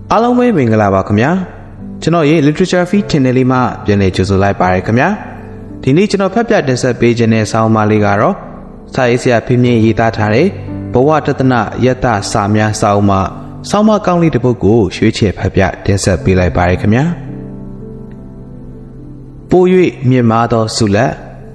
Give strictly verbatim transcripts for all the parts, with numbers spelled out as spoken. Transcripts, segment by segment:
အားလုံးပဲမင်္ဂလာပါခင်ဗျာကျွန်တော်ရဲ့ Literature Feed Channel လေးမှာပြန်လည်ကြိုဆိုလိုက်ပါရခင်ဗျာဒီနေ့ကျွန်တော်ဖတ်ပြတင်ဆက်ပေးခြင်းတဲ့ဆောင်းပါးလေးကတော့စာရေးဆရာဖေမြင့်ရေးသားထားတဲ့ဘဝတဒနာယတ္တစာများဆောင်းပါးဆောင်းပါးကောင်းလေးတစ်ပုဒ်ကိုရွေးချယ်ဖတ်ပြတင်ဆက်ပေးလိုက်ပါရခင်ဗျာပိုး၍မြင့်မားသောဆုလက်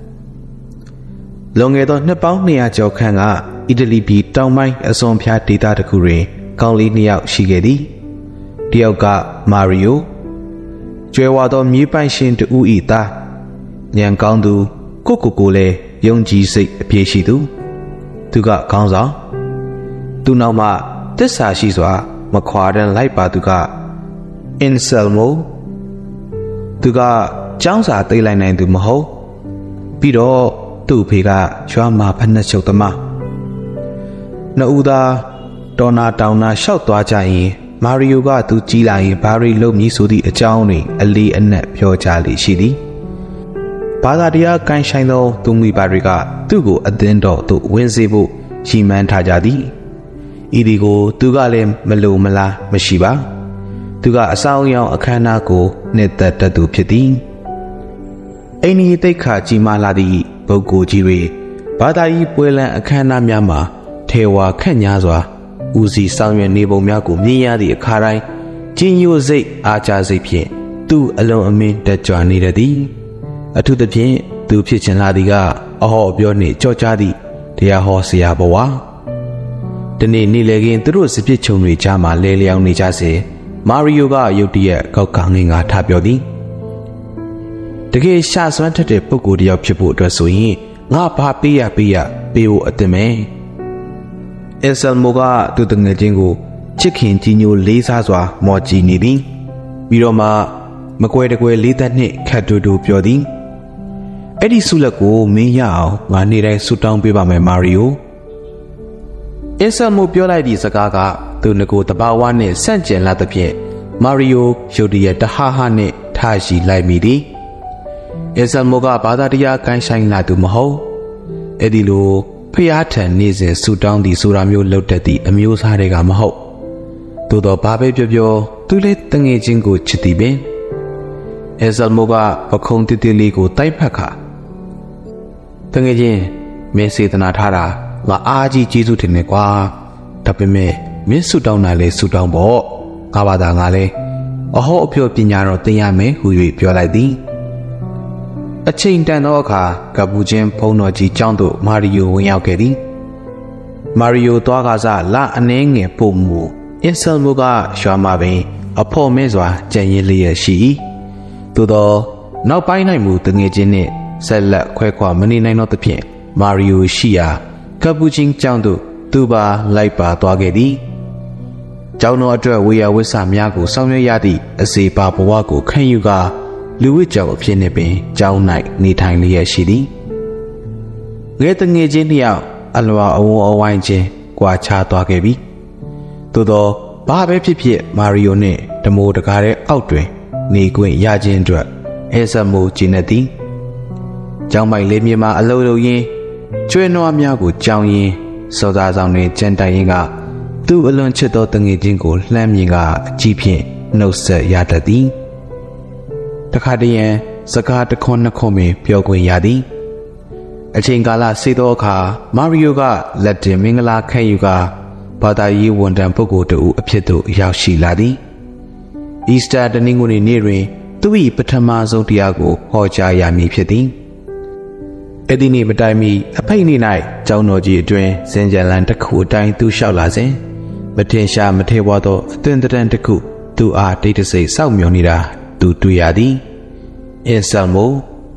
လွန်ခဲ့သောနှစ်ပေါင်းနှစ်ရာကျော်ခန့်ကအီတလီပြည်တောင်ပိုင်းအစွန်ဖျားဒေသတစ်ခုတွင်ကောင်းလေးနှစ်ယောက်ရှိခဲ့သည်တယောက်ကမာရီယိုကျွဲဝါသောမြေပိုင်ရှင်တူဤသားညံကောင်းသူကိုကိုကိုလည်းယုံကြည်စိတ်အပြည့်ရှိသူသူကခေါင်းဆောင်သူနောက်မှတစ္ဆာရှိစွာမခွာတန်လိုက်ပါသူကအင်ဆယ်မိုသူကကျောင်းစာသိလိုက်နိုင်သူမဟုတ်ပြီးတော့သူ့ဖေကရွာမှာဖက်နှက်ချုပ်သမားနှစ်ဦးသာဒေါ်နာတောင်နာလျှောက်သွားကြရင်မာရီယိုကသူကြီးလာရင်ဘာရီလုပ်မည်ဆိုသည့်အကြောင်းတွင်အလေးအနက်ပြောကြလေရှိသည်ဘာသာတရားကိုင်းဆိုင်သောသူမိဘတွေကသူ့ကိုအသင်းတော်သို့ဝင်စေဖို့ရည်မှန်းထားကြသည်ဤဒီကိုသူကလည်းမလိုမလားမရှိပါသူကအဆောင်အယောင်အခမ်းအနားကိုနှစ်သက်တတ်သူဖြစ်သည်အိန္ဒိယတိတ်ခါကြီးမားလာသည့်ပုဂ္ဂိုလ်ကြီးတွေဘာသာရေးပွဲလမ်းအခမ်းအနားများမှာထေဝါခန့်ညားစွာဦးစီးဆောင်ရွက်နေပုံများကိုမြင်ရသည့်အခါတိုင်းကျဉ်ညိုစိတ်အားကြစိတ်ဖြင့်သူ့အလုံးအမင်းတက်ကြွနေတတ်သည်အထူးသဖြင့်သူဖြစ်ချင်လာသည်ကအဟောအပြောနှင့်ကြော်ကြားသည့်တရားဟောဆရာဘဝဒီနေ့နေ့လည်ခင်းသူတို့စပြစ်ချုံတွေကြားမှာလဲလျောင်းနေကြစေမာရီယိုကရုတ်တရက်ကောက်ကောင်းငင်ကထပြောသည်တကယ်ရှာစွမ်းထက်တဲ့ပုဂ္ဂိုလ်တယောက်ဖြစ်ဖို့အတွက်ဆိုရင်ငါဘာပေးရပေးရပေးဖို့အသင့်ပဲအင်ဆယ်မိုကသူတငယ်ချင်းကိုချစ်ခင်ကြီးညိုလေးစားစွာမော်ကြည့်နေသည်ပြီးတော့မှမကွဲတကွဲလေးသက်နှင့်ခတ်တူတူပြောသည်အဲ့ဒီဆုလက်ကိုမင်းရအောင်ငါနေ့တိုင်းဆုတောင်းပေးပါမယ်မာရီယိုအင်ဆယ်မိုပြောလိုက်သည့်စကားကသူငကိုတဘာဝနှင့်ဆန့်ကျင်လာသဖြင့်မာရီယိုရုတ်တရက်တဟားဟားနှင့်ထားရှိလိုက်မိသည်အင်ဆယ်မိုကဘာသာတရားကိုင်းဆိုင်လာသူမဟုတ်အဲ့ဒီလိုဖျားထန်နေစဉ်ဆူတောင်းသည်ဆိုတာမျိုးလှုပ်တတ်သည့်အမျိုးသားတွေကမဟုတ်သို့တော့ဘာပဲပြောပြောသူလည်းတငယ်ချင်းကိုချစ်သည်ပင်အင်ဆယ်မိုကပခုံးတိတိလေးကိုတိုက်ဖက်ခါတငယ်ချင်းမင်းစေတနာထားတာငါအားကြီးကျေးဇူးတင်နေကွာဒါပေမဲ့မင်းဆူတောင်းတာလေဆူတောင်းပေါ့ငါဘာသာငါလဲအဟောအပြောပညာတော့သင်ရမယ်ဟူ၍ပြောလိုက်သည်အချိန်တန်သောအခါကပူချင်းဘုံတော်ကြီးကျောင်းသို့မာရီယိုဝင်ရောက်ခဲ့သည်မာရီယိုသွားကားစားလာအနှဲငယ်ပို့မှုအင်ဆယ်မိုကရွာမှာပင်အဖို့မဲစွာကြံရင်လျက်ရှိ၏သို့သောနောက်ပိုင်း၌မူတငယ်ချင်းနှင့်ဆက်လက်ခွဲခွာမနေနိုင်သောသဖြင့်မာရီယိုရှိရာကပူချင်းကျောင်းသို့သူပါလိုက်ပါသွားခဲ့သည်ကျောင်းတော်အတွက်ဝေယဝိဆာများကိုဆောင်ရွက်ရသည့်အစေပါဘဝကိုခံယူကာလူဝိကြောင်အဖြစ်နှင့်ပင်ကျောင်း၌နေထိုင်လျက်ရှိသည်ငယ်တငယ်ချင်းတစ်ယောက်အလွာအဝန်းအဝိုင်းချင်းကွာခြားသွားခဲ့ပြီသို့သောဘာပဲဖြစ်ဖြစ်မာရီယိုနှင့်ဓမိုးတကားတဲ့အောက်တွင်နေခွင့်ရခြင်းအတွက်အဲဆယ်မိုကျင်းနေသည်ကျောင်းပိုင်လေးမြေမှာအလုံးလုံးရင်းကျွဲနွားများကိုကြောင်ရင်းစောသားဆောင်တွင်ကြံတိုင်ရင်းကသူ့အလွန်ချစ်သောတငယ်ချင်းကိုလှမ်းမြင်ကအကြည့်ဖြင့်နှုတ်ဆက်ရတတ်သည်တခါတည်းရန်စကားတခွန်းနှစ်ခွန်းပင်ပြောခွင့်ရသည်အချိန်ကာလစေသောအခါမာရီယိုကလက်တင်မင်္ဂလာခံယူကာဘာသာရေးဝန်ထမ်းပုဂ္ဂိုလ်တူအဖြစ်သို့ရောက်ရှိလာသည်အီစတာတနင်္ဂနွေနေ့တွင်သူ၏ပထမဆုံးတရားကိုဟောကြားရမည်ဖြစ်သည်အဲ့ဒီနေ့မတိုင်မီအဖိတ်နေ့၌ကျောင်းတော်ကြီးအတွင်းစင်ကြံလန်တစ်ခုအတိုင်းသူလျှောက်လာစဉ်မထင်ရှားမထဲဝါသောအသွင်တန်တစ်ခုသူအားတိတ်တဆိတ်စောက်မျှော်နေတာသူတွေ့ရသည်အင်ဆယ်မို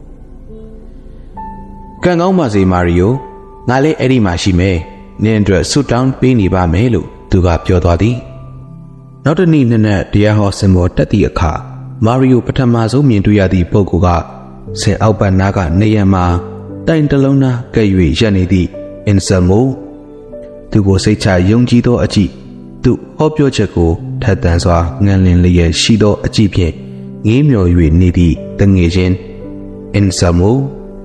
ကံကောင်းပါစေမာရီယိုငါလည်းအဲ့ဒီမှာရှိမယ်နင်းအတွက်ဆူတောင်းပေးနေပါမယ်လို့သူကပြောသွားသည်နောက်တနေ့နေ့နဲ့တရားဟောစင်ပေါ်တက်သည့်အခါမာရီယိုပထမဆုံးမြင်တွေ့ရသည့်ပုဂ္ဂိုလ်ကဆင်အောက်ပတ်နားကနေရံမှာတိုင်တလုံးနာကဲ့၍ရပ်နေသည့်အင်ဆယ်မိုသူကိုစိတ်ချယုံကြည်သောအကြည့်သူဟောပြောချက်ကိုထက်သန်စွာငန်လင်လျက်ရှိသောအကြည့်ဖြင့်ငေးမျော်၍နေသည့်တငယ်ချင်းအင်ဆယ်မို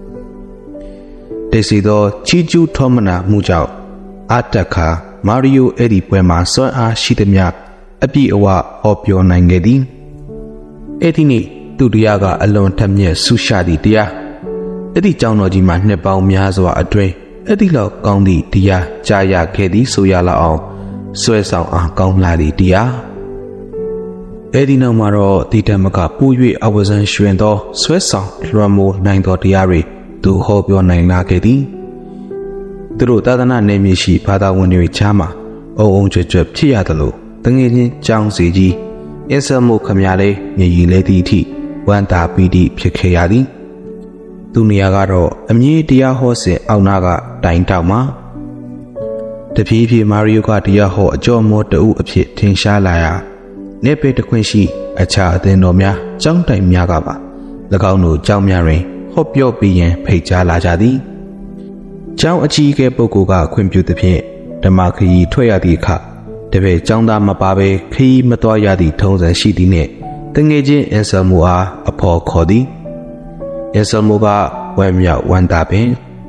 တေစီသောချီကျူးထောမနာမှုကြောင့်အတက်ခါမာရီယိုအဲ့ဒီပွဲမှာစွမ်းအားရှိသမျှအပြည့်အဝဟောပြောနိုင်ခဲ့သည်အဲ့ဒီနေ့သူတရားကအလွန်ထက်မြက်ဆူရှာသည့်တရားအဲ့ဒီကျောင်းတော်ကြီးမှာနှစ်ပေါင်းများစွာအတွင်းအဲ့ဒီလောက်ကောင်းသည့်တရားကြားရခဲ့သည်ဆိုရလောက်အောင်ဆွဲဆောင်အားကောင်းလာသည့်တရားအဲ့ဒီနောက်မှာတော့ဒီတမကပူ၍အဝဇန်ရွှင်သောဆွဲဆောင်လွှမ်းမိုးနိုင်သောတရားတွေသူဟောပြောနိုင်လာခဲ့သည်သူတို့သာသနာနယ်မြေရှိဘာသာဝင်တွေချားမှာအုံအုံကြွကြွဖြစ်ရသလိုတငယ်ချင်းကျောင်းစီကြီးအင်းစမှုခမရလေးမြည်ရည်လေးသည့်အထိဝမ်းသာပီတိဖြစ်ခဲ့ရသည်သူနေရာကတော့အမြင့်တရားဟောစဉ်အောက်နာကတိုင်တောက်မှာတဖြည်းဖြည်းမာရီယိုကတရားဟောအကျော်မောတအုပ်အဖြစ်ထင်ရှားလာရာနေပေတခွင့်ရှိအခြားအသင်းတော်များကျောင်းတိုင်များကပါ၎င်းတို့ကျောင်းများတွင်ဟောပြောပြီးရင်ဖိတ်ကြားလာကြသည်ကျောင်းအကြီးအကဲပုဂ္ဂိုလ်ကခွင့်ပြုသဖြင့်ဓမ္မခရီးထွက်ရသည့်အခါတပည့်ကျောင်းသားမပါဘဲခရီးမသွားရသည့်ထုံးစံရှိသည်နှင့်တငယ်ချင်းအင်ဆာမူအားအဖော်ခေါ်သည်အင်ဆာမူကဝမ်းမြောက်ဝမ်းသာပင်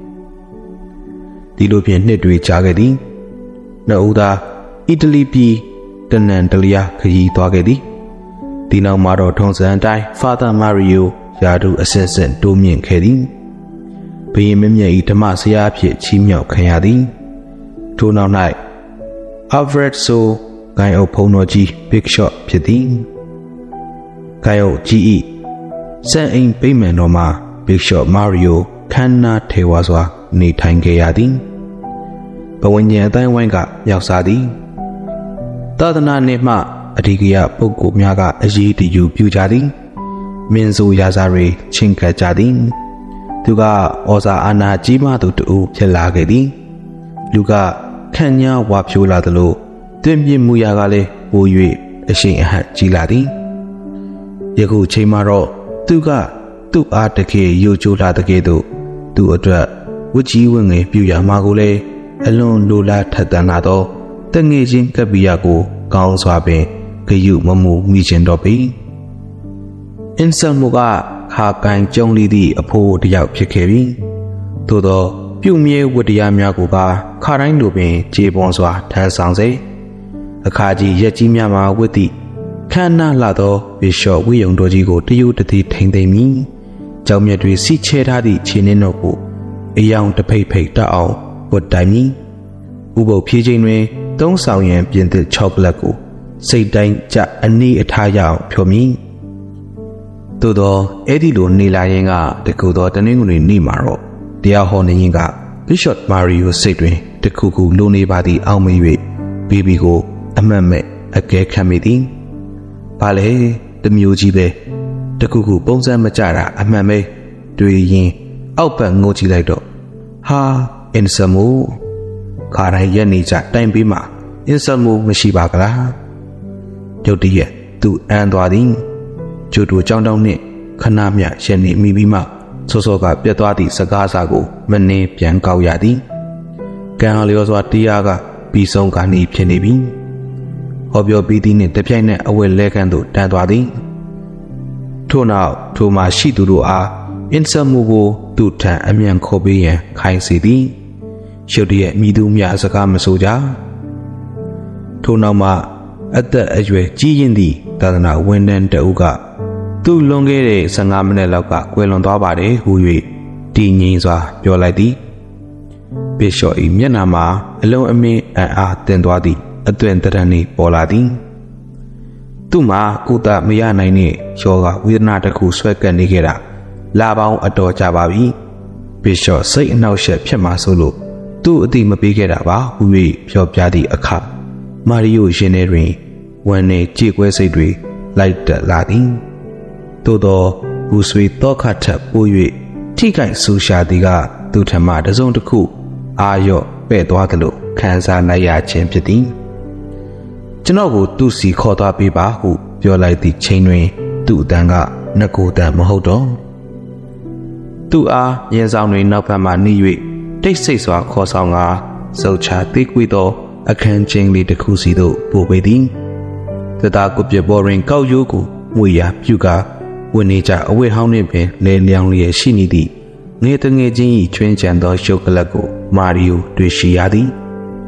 ဒီလိုဖြင့်နှစ်တွေကြာခဲ့သည်နှစ်ဦးသာအီတလီပြည်တနန်တလျာခရီးသွားခဲ့သည်ဒီနောက်မှာတော့ထုံးစံအတိုင်းဖာသာမာရီယိုယာဒူအစစ်စစ်တိုးမြင့်ခဲ့သည်ဘုရင်မင်းမြတ်၏ဓမ္မဆရာအဖြစ်ချီးမြှောက်ခံရသည်ထိုနောက်၌အာဗရက်ဆိုဂိုင်အုပ်ဖုံတော်ကြီးဘစ်ရှော့ဖြစ်သည်ဂိုင်အုပ်ကြီး၏စံအိမ်ဗိမာန်တော်မှာဘစ်ရှော့မာရီယိုခမ်းနားထေဝါစွာနေထိုင်ခဲ့ရသည်ဘဝဉ္ဇဉ်အတိုင်းဝိုင်းကရောက်စားသည်သာသနာနှင့်မှအဓိကရပုဂ္ဂိုလ်များကအရေးတယူပြုကြသည်မင်းဆိုရာဇာတွေချင်းကပ်ကြသည်သူကဩဇာအာဏာကြီးမားသူတူဖြစ်လာခဲ့သည်လူကခန့်ညားဝါဖြိုးလာသလိုတွင်ပြင်းမှုရာကလည်းပို၍အရှိန်အဟန့်ကြီးလာသည်ယခုချိန်မှာတော့သူကသူ့အားတကယ်ယိုကျိုးလာတဲ့ကဲ့သို့သူ့အတွက်ဝတ်ကြီးဝတ်ငယ်ပြုရမှာကိုလည်းအလွန်လိုလားထက်သန်လာသောတငယ်ချင်းကပ္ပိယကိုကောင်းစွာပင်ဂယုမမှုမိခြင်းတော့ပြီအင်ဆန်မူကခါကန်ကျုံလီသည့်အဖိုးတယောက်ဖြစ်ခဲ့ပြီသို့သောပြုမြဲဝတ္တရားများကိုပါခါတိုင်းလိုပင်ခြေပွန်စွာထမ်းဆောင်စေအခါကြီးရက်ကြီးများမှာဝတ်သည့်ခမ်းနားလာသောဘီရှော့ဝိယုံတော်ကြီးကိုတရုတ်တတိထိန်သိမ်းမိကြောင်မြတ်တွေစီချဲထားသည့်ခြေနှင်းတော်ကိုအယောင်တဖိတ်ဖိတ်တက်အောင်ဝတ်တိုင်မိဥပုပ်ဖြေးခြင်းတွင်သုံးဆောင်ရန်ပြင်သစ်ချောကလက်ကိုစိတ်တိုင်းကြအနီးအထားရအောင်ဖြောမိသို့သောအဲ့ဒီလိုနေလာရင်ကတကူသောတနင်္ဂနွေနေ့မှာတော့တရားဟောနေရင်ကဘီရှော့မာရီယိုစိတ်တွင်တခုခုလိုနေပါသည့်အောက်မေ့၍ဘီဘီကိုအမတ်မဲ့အကဲခံမိသည်ဘာလဲတမျိုးကြီးပဲတခုခုပုံစံမကြတာအမှန်ပဲတွေ့ရင်အောက်ဘက်ငိုကြည့်လိုက်တော့ဟာအင်ဆာမူခါတိုင်းရက်နေကြတိုင်ပေးမှာအင်ဆာမူမရှိပါကလားရုတ်တရက်သူအန်သွားသည်ကျိုးတူကြောင်းတောင်းနှင့်ခဏမျှရက်နေမိပြီးမှစောစောကပြတ်သွားသည့်စကားစာကိုမနှင်းပြန်ကောက်ရသည်ကံလျော်စွာတရားကပြီးဆုံးကနေဖြစ်နေပြီဟောပြောပြီးသည်နှင့်တပြိုင်နက်အဝတ်လဲခန်းသို့တန်းသွားသည်ထို့နောက်ထိုမှာရှိသူတို့အားအင်ဆာမူကိုသူ့ထံအမြန်ခေါ်ပေးရန်ခိုင်းစေသည်ရုတ်တရက်မိသူများစကားမဆိုကြထို့နောက်မှအသက်အရွယ်ကြီးရင်းသည့်သာသနာဝန်ထမ်းတဦးကသူ့လွန်ခဲ့တဲ့ဆယ်ငါးမိနစ်လောက်ကကွယ်လွန်သွားပါတယ်ဟူ၍တည်ငြိမ်စွာပြောလိုက်သည်ဘီရှော့၏မျက်နှာမှာအလုံးအမင်းအံ့အားတင်သွားသည့်အသွင်တရဏီပေါ်လာသည်သူ့မှာကုသမရနိုင်တဲ့ယောဂဝေဒနာတစ်ခုဆွဲကပ်နေခဲ့တာလာပေါင်းအတော်ကြာပါပြီဘီရှော့စိတ်အနှောက်အယှက်ဖြစ်မှဆိုလို့သူ့အတိမပေးခဲ့တာပါဟူ၍ပြောပြသည့်အခါမာရီယိုရှင်ထဲတွင်ဝမ်းနဲ့ကြေကွဲစိတ်တွေလိုက်တက်လာသည်သို့သောဘူဆွေတောခတ်ထပ်ပိုး၍ထိခိုက်ဆူရှာသည်ကသူထံမှတစုံတစ်ခုအာရော့ပဲ့သွားသလိုခံစားနိုင်ရခြင်းဖြစ်သည်ကျွန်တော်ကိုသူ့စီခေါ်သွားပေးပါဟုပြောလိုက်သည့်ချိန်တွင်သူ့အတန်ကနှကိုတန်မဟုတ်တော့သူ့အားရင်ဆောင်တွင်နောက်ဘက်မှနှီး၍တိတ်ဆိတ်စွာခေါ်ဆောင်ကာစုပ်ချသေးကွေသောအခန်းချင်းလေးတစ်ခုစီသို့ပို့ပေးသည်တသားကုပြပေါ်တွင်ကောက်ရိုးကိုမွေရာပြုကာဝင်နေကြအဝတ်ဟောင်းနှင့်ပင်လဲလျောင်းလျက်ရှိနေသည့်ငယ်တငယ်ချင်း၏ချွင်းချံသောရှုပ်ကလပ်ကိုမာရီယိုတွေ့ရှိရသည်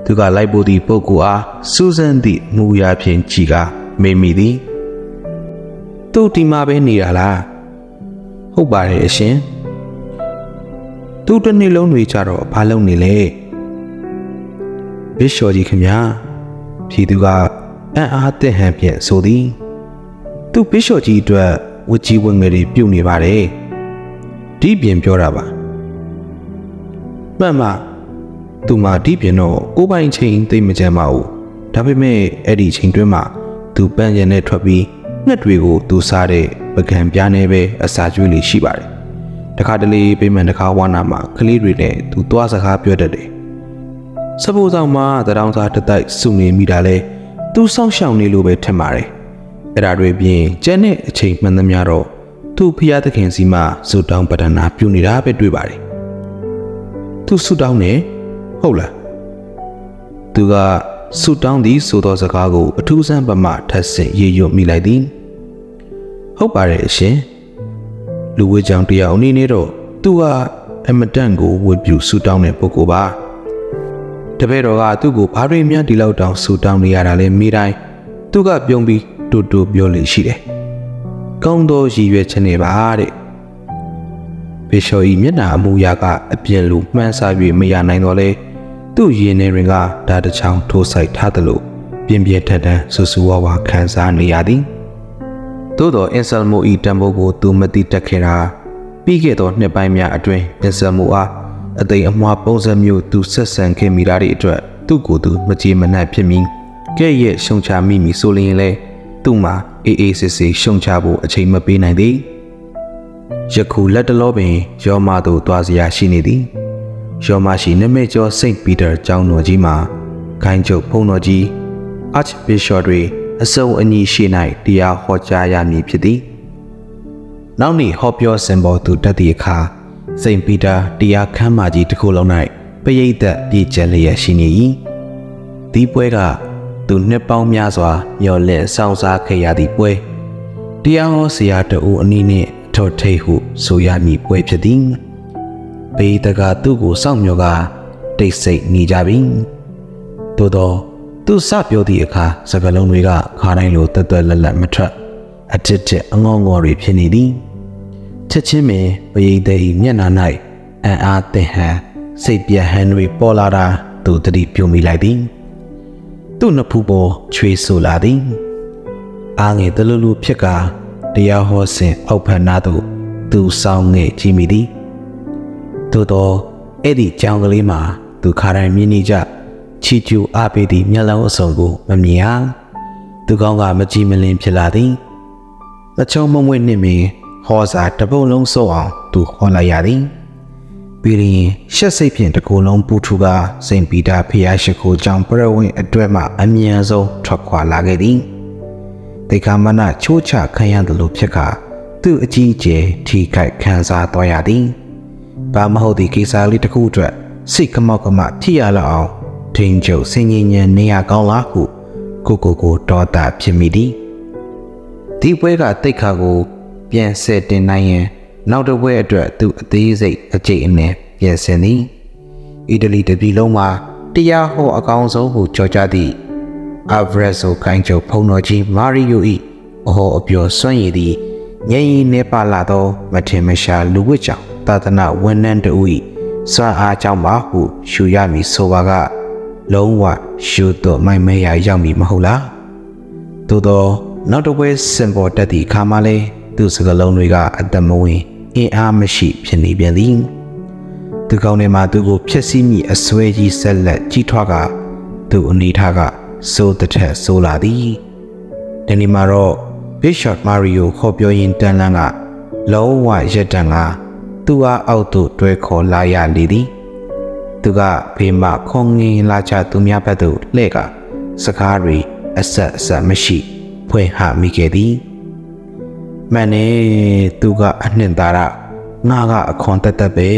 သူကလိုက်ပို့သည့်ပုဂ္ဂိုလ်အားစူးစမ်းသည့်မူရာဖြင့်ကြည်ကမေးမိသည်သူဒီမှာပဲနေတာလားဟုတ်ပါတယ်အရှင်သူတစ်နေ့လုံးတွေကြတော့ဘာလုပ်နေလဲဘစ်ရှော်ကြီးခင်ဗျာဖြေသူကအံ့အားသင့်ဟန်ဖြင့်ဆိုသည်သူဘစ်ရှော်ကြီးအတွက်ဝတ်ကြီးဝတ်ငယ်တွေပြုတ်နေပါတယ်ဒီပြင်ပြောတာပါမှန်ပါသူမှဒီပြင်တော့ကိုပိုင်ချိန်သိမကြမ်းပါဘူးဒါပေမဲ့အဲ့ဒီချိန်တွင်းမှာသူပန်းကျင်နဲ့ထွက်ပြီးငှက်တွေကိုသူစားတဲ့ပကံပြားနဲ့ပဲအစာကျွေးလေးရှိပါတယ်တခါတလေပေးမှန်တခါဝါနာမှာကလေးတွေနဲ့သူသွားစကားပြောတတ်တယ်စပိုးဆောင်မှာတရောင်းစားတတိုက်စုနေမိတာလဲသူစောင့်ရှောက်နေလို့ပဲထင်ပါတယ်အဲ့ဒါတွေပြင်ကျန်တဲ့အချိန်မှန်သမျှတော့သူဖျားသခင်စီမှာဇူတောင်းပဒနာပြုနေတာပဲတွေ့ပါတယ်သူဆူတောင်းနေဟုတ်လားသူကဆူတောင်းသည်ဆိုသောစကားကိုအထူးဆန်းပမာထပ်ဆင့်ရေရွတ်မိလိုက်သည်ဟုတ်ပါတယ်အရှင်လူဝဲကြောင်တယောက်အနေနဲ့တော့သူကအမတန့်ကိုဝတ်ပြုဆူတောင်းတဲ့ပုဂ္ဂိုလ်ပါတပည့်တော်ကသူ့ကိုဘာတွေများဒီလောက်တောင်ဆူတောင်းနေရတာလဲမိတိုင်းသူကပြုံးပြီးတူတူပြောလို့ရှိတယ်ကောင်းသောရည်ရွယ်ချက်နဲ့ပါတဲ့ဘေရှော်ဤမျက်နှာအမူအရာကအပြင်းလိုမှန်းဆ၍မရနိုင်တော့လဲသူ့ရင်ထဲတွင်ကဓာတ်တစ်ချောင်းထိုးဆိုင်ထားသလိုပြင်းပြထန်ထန်ဆူဆူဝါဝါခံစားနေရသည်သို့သောအင်ဆယ်မိုဤတံပိုးကိုသူမသိတတ်ခဲ့တာပြီးခဲ့သောနှစ်ပိုင်းများအတွင်းအင်ဆယ်မိုအားအသိအမွှားပုံစံမျိုးသူဆက်ဆံခဲ့မိတာတွေအတွက်သူ့ကိုယ်သူမကြေမနပ်ဖြစ်ပြီးကဲ့ရဲ့ရှုံချမိမိဆိုလျင်လဲသူ့မှာအေးအေးဆေးဆေးရှုံချဖို့အချိန်မပေးနိုင်သည်ယခုလက်တလောပင်ယောမသို့သွားစရာရှိနေသည်ယောမရှိနမဲကျော်စိန့်ပီတာကျောင်းတော်ကြီးမှာခိုင်းချုပ်ဖုံတော်ကြီး Archbishop တွေအစုံအညီရှိ၌တရားဟောကြားရမည်ဖြစ်သည်နောက်နေ့ဟောပြောစင်ပေါ်သူတက်သည့်အခါစိန့်ပီတာတရားခမ်းမကြီးတစ်ခုလုံး၌ပရိသတ်ပြည့်ကျက်လျက်ရှိနေ၏ဒီပွဲကသူနှစ်ပေါင်းများစွာမျော်လင့်ဆောင်စားခဲ့ရသည့်ပွဲတရားဟောဆရာတဦးအနည်းနှင့်ထော်ထိတ်ဟုဆိုရမည်ပွဲဖြစ်သည်ပေတကသူ့ကိုစောင့်မျှော်ကတိတ်ဆိတ်နေကြပြီသို့သောသူစပြောသည့်အခါစကားလုံးတွေကခါတိုင်းလိုတက်တက်လက်လက်မထွက်အထစ်ထစ်အငေါငေါတွေဖြစ်နေသည်ချက်ချင်းပင်ပရိသတ်၏မျက်နှာ၌အံ့အားသင့်ဟန်စိတ်ပြတ်ဟန်တွေပေါ်လာတာသူတတိပြုံမိလိုက်သည်သူ့နှစ်ဖူးပေါ်ချွေးဆူလာသည်အားငယ်တလူလူဖြစ်ကာတရားဟောစဉ်အောက်ဖက်နားသို့သူဆောင်ငယ်ကြည့်မိသည်သို့သောအဲ့ဒီကြောင်ကလေးမှာသူခါတိုင်းမြင်နေကြချီကျူအားပေးသည့်မျက်လုံးအစုံကိုမမြင်ရသူကောင်းကမကြည်မလင်ဖြစ်လာသည်မချုံမမွေ့နှင့်ပင်ဟောစာတပုတ်လုံးစိုးအောင်သူဟောလိုက်ရသည်ပြီးရင်ရှက်စိတ်ဖြင့်တကူလုံးပူထူကစိန့်ပီတာဖျားရှိခိုးကြောင့်ပရဝင်းအတွက်မှအမြန်ဆုံးထွက်ခွာလာခဲ့သည်ဒေခမနချိုးချခံရသလိုဖြစ်ကာသူ့အကြီးအကျယ်ထိခိုက်ခံစားသွားရသည်ဘာမဟုတ်သည့်ကိစ္စလေးတစ်ခုအတွက်စိတ်ကမောက်ကမဖြစ်ရလောက်အောင်ထင်းကျုပ်စင်ញဉဏ်နေရကောင်းလားဟုကိုကိုကိုတော်တာဖြစ်မိသည်ဒီပွဲကတိတ်ခါကိုပြန်ဆယ်တင်နိုင်ရင်နောက်တစ်ပွဲအတွက်သူအသေးစိတ်အကျိတ်အနယ်ပြင်ဆင်သည်အီတလီတပြည်လုံးမှာတရားဟောအကောင်းဆုံးဟုကြော်ကြသည့်အာဗရက်ဆိုခိုင်းချုပ်ဖုံတော်ကြီးမာရီယို၏အဟောအပျော်စွန့်ရည်သည်ငြိမ်ရင်နေပါလာသောမထင်မရှားလူဝစ်ကြောင့်သာသနာဝန်ထမ်းတို့၏စွမ်းအားကြောင့်ပါဟုရှုရမည်ဆိုပါကလုံးဝရှုတော့မိုင်မဲရရောက်မည်မဟုတ်လားသို့သောနောက်တစ်ပွဲစင်ပေါ်တက်သည့်အခါမှလဲသူစကလုံးတွေကအသက်မဝင်အင်အားမရှိဖြစ်နေပြန်သည်သူကောင်းထဲမှာသူကိုဖျက်ဆီးမိအစွဲကြီးဆက်လက်ကြီးထွားကသူအနေထားကစိုးတထက်ဆိုးလာသည်ဒီနေ့မှာတော့ Bishop Mario ခေါ်ပြောရင်တန်လန်းကလုံးဝရက်တန်ကသူအားအောက်သို့တွဲခေါ်လာရလေသည်သူကဖေးမခေါငင်းလာချသူများဘက်သို့လှည့်ကစကားတွေအဆက်အဆက်မရှိဖွင့်ဟမိခဲ့သည်မန်နေသူကအနှင်သာရငါကအခွန်တက်တက်ပဲ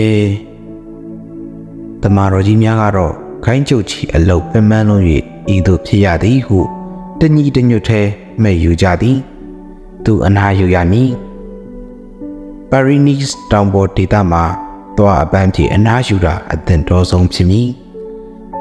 တမတော်ကြီးများကတော့ခိုင်းကျုပ်ချီအလုတ်ပင်ပန်းလုံး၍ဤသို့ဖြစ်ရသည်ဟုတညီတညွတ်ထဲမဲ့ယူကြသည်သူအနာယူရမည်ပါရီနီစ်တောင်ပေါ်ဒေသမှာသွားအပန်းဖြင့်အနာယူတာအသင့်တော်ဆုံးဖြစ်မည်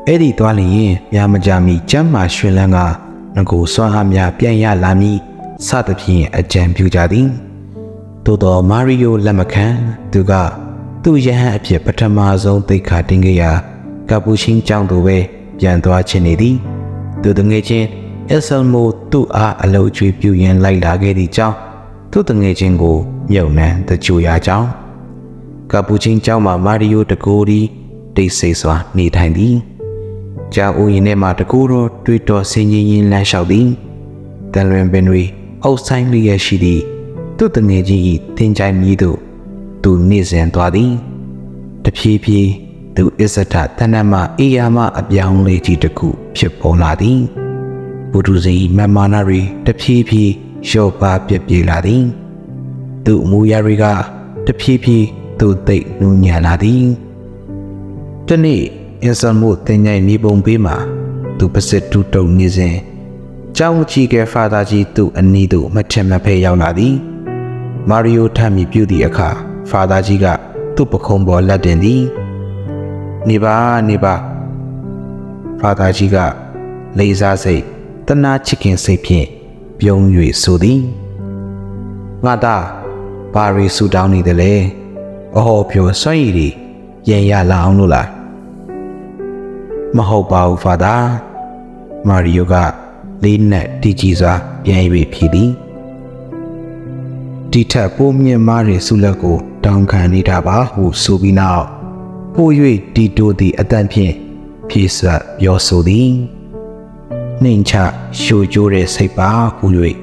အဲ့ဒီသွားလျင်မြာမကြမီကျမ်းမာရွှင်လန်းကငကိုစွမ်းအားများပြန်ရလာမည်စသဖြင့်အကြံပြုကြသည်သို့သောမာရီယိုလက်မခံသူကသူ့ယဟန်အဖြစ်ပထမဆုံးသိက္ခာတင်ခဲ့ရာကပူချင်းကျောင်းသို့ပဲပြန်သွားခြင်းနေသည်သူတငယ်ချင်းအက်ဆယ်မိုသူ့အားအလုပ်ကျွေးပြုရင်းလိုက်လာခဲ့သည့်ကြောင်းသူ့တငယ်ချင်းကိုမြုပ်နှံတကြိုရာကြောင်းကပူချင်းကျောင်းမှာမာရီယိုတကိုယ်ဒီတိတ်ဆိတ်စွာနေထိုင်သည်ကျောင်းဦးရင်ထဲမှာတကူတော်တွေ့တော်ဆင်းရင်းရင်းလမ်းလျှောက်သည်တန်လွင်ပင်တွေအုပ်ဆိုင်လျက်ရှိသည့်သူ့တငယ်ချင်း၏သင်ချိုင်းမြည်သို့သူနေစဉ်သွားသည်တဖြည်းဖြည်းသူအစ္စဒတဏ္ဍမအေယာမအပြောင်းလဲကြီးတစ်ခုဖြစ်ပေါ်လာသည်ဘုဒ္ဓဇင်၏မမာနရီတဖြည်းဖြည်းလျော့ပါပြည့်ပြေလာသည်သူအမူအရာတွေကတဖြည်းဖြည်းသူသိနူးညံ့လာသည်တနေ့အစ္စမို့တင်ញိုင်နေပုံပေးမှာသူပစစ်တူတုံနေစဉ်ကျောင်းကြီးကဖာသာကြီးသူ့အနီးသို့မထင်မဖဲရောက်လာသည်မာရီယိုထမ်းမိပြုသည့်အခါဖာသာကြီးကသူ့ပခုံးပေါ်လက်တင်သည်နေပါနေပါဖာသာကြီးကလေးစားစိတ်တနာချစ်ခင်စိတ်ဖြင့်ပြုံး၍ဆိုသည်ငါသားဘာရီဆူတောင်းနေတယ်လေအဟောပြောစွန့်ရည်ရင်ရလာအောင်လို့လားမဟုတ်ပါဘူးဖာသာမာရီယိုကလေးနက်တီကြီးစွာပြန်၍ဖြေသည်ဒီထက်ပိုမြင့်မားတဲ့ဆုလက်ကိုတောင်းခံနေတာပါဟုဆိုပြီးနောက်ပို၍တီတိုသည့်အတန်ဖြင့်ဖြေဆက်ပြောဆိုသည်နှိမ်ချရှို့ကျိုးတဲ့စိတ်ပါဟု၍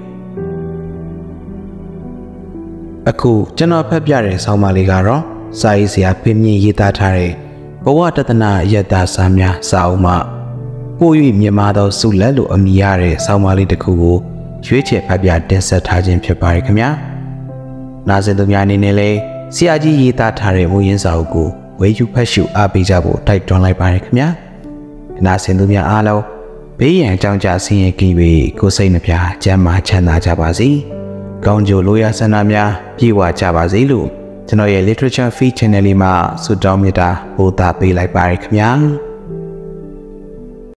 အခုကျွန်တော်ဖတ်ပြတဲ့ဆောင်းပါးလေးကတော့စာရေးဆရာပြင်းပြင်းရေးသားထားတဲ့ဘဝတဒနာယတ္တစာများစာအုပ်မှပို၍မြင်မာသောဆုလက်လို့အမည်ရတဲ့ဆောင်းပါးလေးတစ်ခုကိုရွေးချယ်ဖတ်ပြတင်ဆက်ထားခြင်းဖြစ်ပါတယ်ခင်ဗျာနားဆင်သူများအနေနဲ့လည်းဆရာကြီးရေးသားထားတဲ့မူရင်းစာအုပ်ကိုဝေယူဖတ်ရှုအားပေးကြဖို့တိုက်တွန်းလိုက်ပါတယ်ခင်ဗျာနားဆင်သူများအားလုံးဘေးရန်အကြောင်းကြားဆင်းရဲကင်း၍ကိုယ်စိတ်နှပြကျန်းမာချမ်းသာကြပါစေကောင်းကျိုးလိုရာဆန္ဒများပြည့်ဝကြပါစေလို့ကျွန်တော်ရဲ့ Literature Feed Channel လေးမှာဆုတောင်းမေတ္တာပို့သပေးလိုက်ပါရခင်ဗျာ